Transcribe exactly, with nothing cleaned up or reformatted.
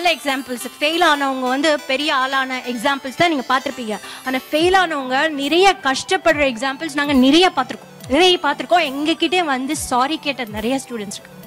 Examples. Fail ஆனவங்க வந்து பெரிய ஆளான எக்ஸாம்பிள்ஸ் தான் நீங்க பார்த்துருப்பீங்க. ஆனால் ஃபெயில் ஆனவங்க நிறைய கஷ்டப்படுற எக்ஸாம்பிள்ஸ் நாங்கள் நிறைய பார்த்துருக்கோம் நிறைய பார்த்துருக்கோம் எங்ககிட்டே வந்து சாரி கேட்ட நிறைய ஸ்டூடெண்ட்ஸ் இருக்கு.